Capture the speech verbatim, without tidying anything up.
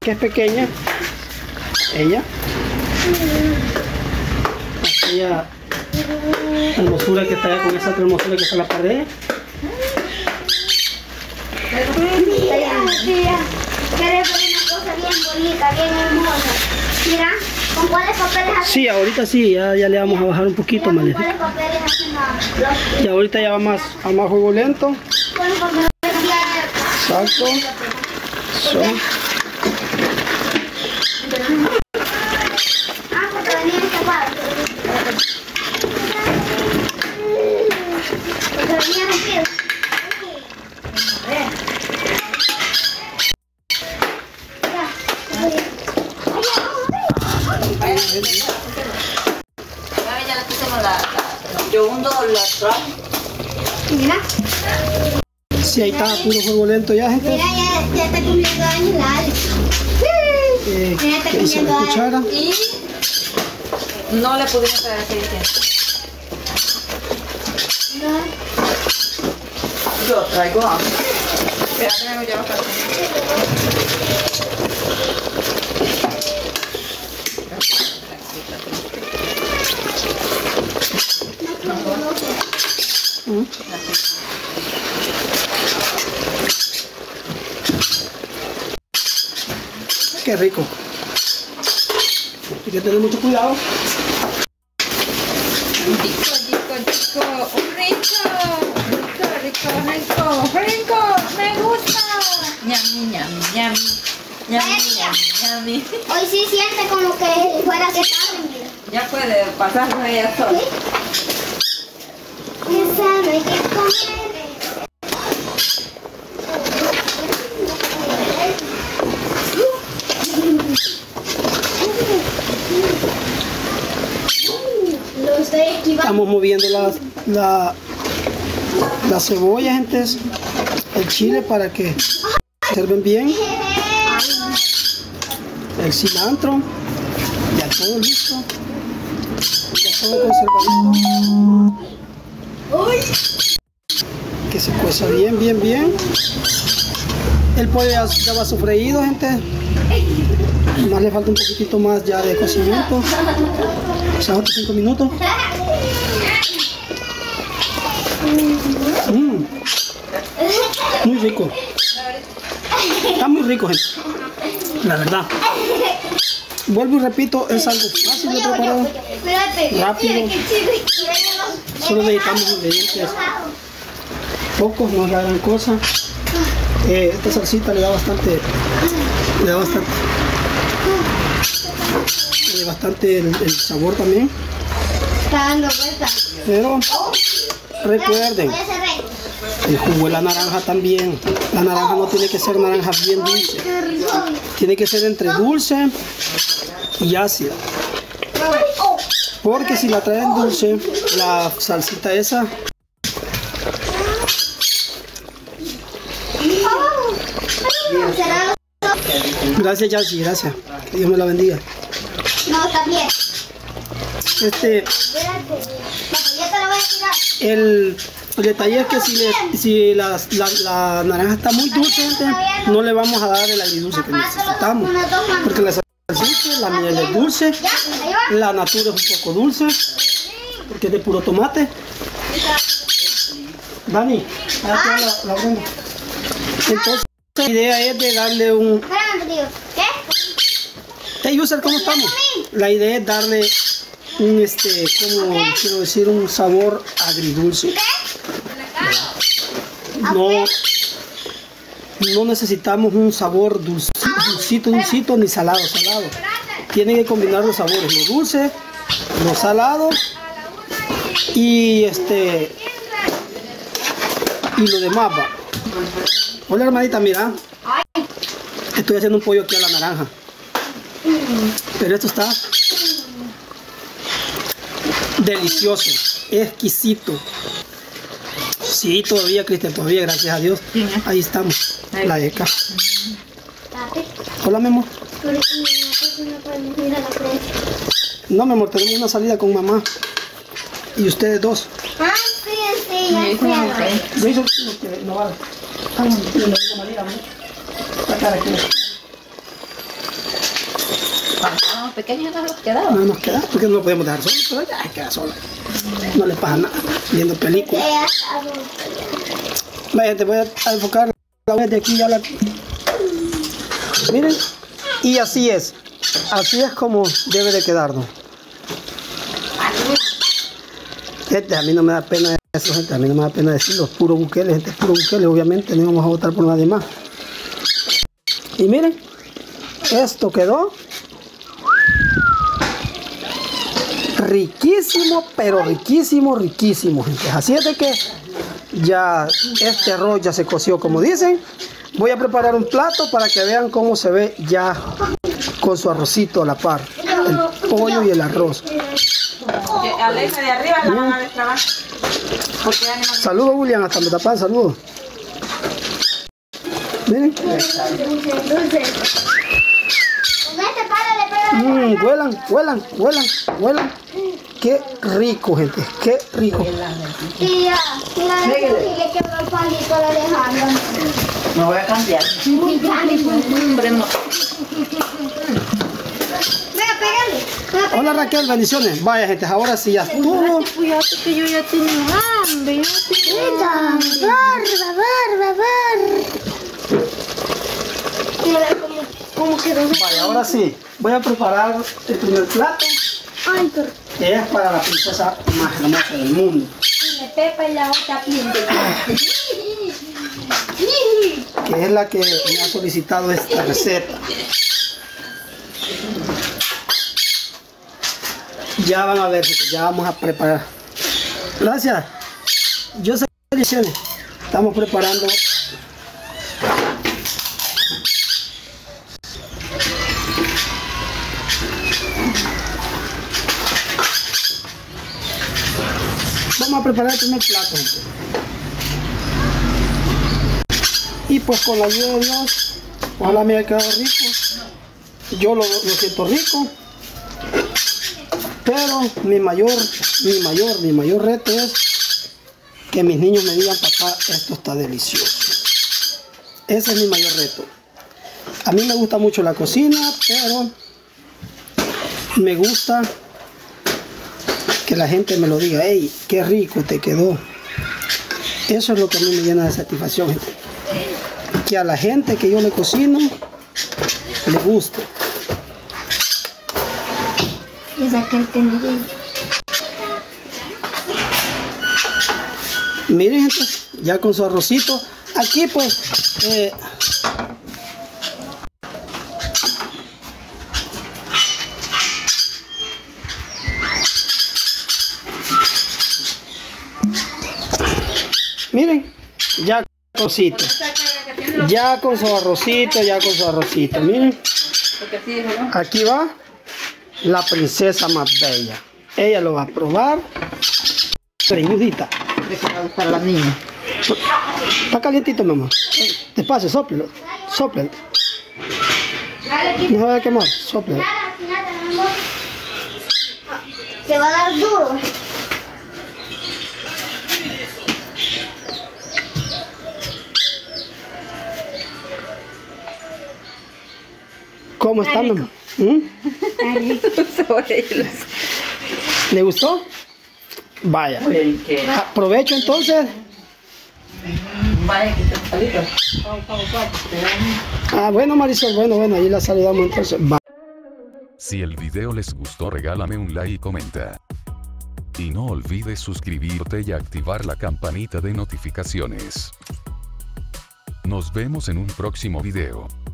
que es pequeña, ella, aquella hermosura que está allá con esa otra hermosura que está en la pared. ¿Quieres ver una cosa bien bonita, bien hermosa? Mira, ¿con cuáles papeles hacen? Sí, ahorita sí, ya, ya le vamos a bajar un poquito, ¿Con Male. cuáles papeles hacen los... Y ahorita ya va más, a más juego lento. ¿Con papeles Exacto. So. Ah, porque venía en esta parte. Porque venía rompido. A ver. Ya le pusimos la, la, yo hundo la trap. Mira, Sí, ahí está, puro juego lento ya, gente. mira, ya, ya está cumpliendo años la Alex. Eh, Mira, está ¿Qué dice la cumpliendo cuchara? años. Y no le pudimos traer así diciendo. Yo traigo hambre. Espérate, me voy a llevar café. Mm. Qué rico. Hay que tener mucho cuidado. Rico, rico, rico. Un rico. Rico, rico, rico. Rico, me gusta. Ñami, ñami, ñami. Ñami, ñami, ñami. Hoy sí siente como que fuera que tarde, mira. Ya puede pasarlo ella sola. Ya sabe qué comer. Lo estoy esquivando. Estamos moviendo la, la, la cebolla, gente, el chile para que conserven bien, el cilantro, ya todo listo, ya todo conservadito, que se cueza bien, bien, bien. El pollo ya, ya va sofreído, gente. Más le falta un poquitito más ya de cocimiento. O sea, otros cinco minutos. Mm. Muy rico. Está muy rico, gente. La verdad. Vuelvo y repito, es algo fácil de preparar. Rápido. Solo necesitamos ingredientes pocos, no es la gran cosa. Eh, esta salsita le da bastante, le da bastante, eh, bastante el, el sabor también. Está dando vueltas. Pero recuerden, Voy a hacer rey. el jugo de la naranja también. La naranja no tiene que ser naranja bien dulce, Qué rico. tiene que ser entre dulce y ácida. Porque si la traen dulce, la salsita esa ¿Será? Gracias, Yassi, gracias. Que Dios me la bendiga. No, está bien. Este, Espérate. Ya te lo voy a tirar. el, el detalle es que si, le- si la, la, la naranja está muy dulce, gente, no le vamos a dar el agridulce que necesitamos. Porque la salsita, la miel es dulce, Ya, ahí va. la natura es un poco dulce, porque es de puro tomate. Dani, ahí está la, la Brenda. Entonces, la idea es de darle un... Espérame, tío. ¿Qué? Hey, user, ¿cómo estamos? La idea es darle un, este, como quiero decir, un sabor agridulce. No, no necesitamos un sabor dulce, dulcito, dulcito, ni salado, salado. Tiene que combinar los sabores, lo dulce, lo salado y este y lo demás va. Hola, hermanita, mira. Estoy haciendo un pollo aquí a la naranja. Pero esto está delicioso, exquisito. Sí, todavía, Cristian, todavía, gracias a Dios. Ahí estamos, la eca. Hola, mi amor. No, mi amor, tenemos una salida con mamá. Y ustedes dos. Ah, sí, sí, ya sé. Yo hice lo que no vale. La cara aquí. Cuando estábamos pequeños no nos quedaba. No nos queda, porque no lo podemos dejar solo, pero ya queda sola. No le pasa nada, viendo películas. Vaya, te voy a enfocar la vez de aquí ya la... Miren, y así es. Así es como debe de quedarnos. Gente, a mí no me da pena eso, gente. A mí no me da pena decirlo. Puro Bukele, gente, puro Bukele. Obviamente no vamos a votar por nadie más. Y miren, esto quedó riquísimo, pero riquísimo, riquísimo, gente. Así es de que ya este arroz ya se coció, como dicen. Voy a preparar un plato para que vean cómo se ve ya con su arrocito a la par. El pollo y el arroz. Alexa de arriba la van a destrabar. Saludos, William, hasta Metapán, saludos. Miren. Mmm, huelan, huelan, huelan, huelan. Qué rico, gente, qué rico. Tía, mira, que quebró el palito de Alejandro. Me voy a cambiar. Hombre, no. Venga, pégale. Hola Raquel, bendiciones. Vaya, gente, ahora sí ya estuvo. Fíjate que yo ya tengo hambre. Barba, barba, barba. Mira cómo, cómo quedó. Vaya, ahora sí. Voy a preparar el primer plato. Ay, pero... Que es para la princesa más hermosa del mundo. Me pepa y la otra piel. Que es la que me ha solicitado esta receta. Ya van a ver, ya vamos a preparar. Gracias. Yo sé bendiciones. Estamos preparando. Vamos a preparar el primer plato. Y pues con la ayuda de Dios, ojalá me haya quedado rico. Yo lo, lo siento rico. Pero mi mayor, mi mayor, mi mayor reto es que mis niños me digan, papá, esto está delicioso. Ese es mi mayor reto. A mí me gusta mucho la cocina, pero me gusta que la gente me lo diga, hey, qué rico te quedó. Eso es lo que a mí me llena de satisfacción, gente. Que a la gente que yo le cocino le guste. Miren, gente, ya con su arrocito. Aquí pues eh, miren, ya con su arrocito, ya con su arrocito, ya con su arrocito. Miren, aquí va la princesa más bella. Ella lo va a probar. Preñudita. Para la niña. Está calientito, mamá. Despacio, sóplelo. Sóplelo. No se va a quemar. Sóplelo. Se va a dar duro. ¿Cómo está, mamá? ¿Mm? ¿Le gustó? Vaya. Aprovecho entonces. Vaya, que te palito. Ah, bueno, Marisol, bueno, bueno, ahí la saludamos entonces. Bye. Si el video les gustó, regálame un like y comenta. Y no olvides suscribirte y activar la campanita de notificaciones. Nos vemos en un próximo video.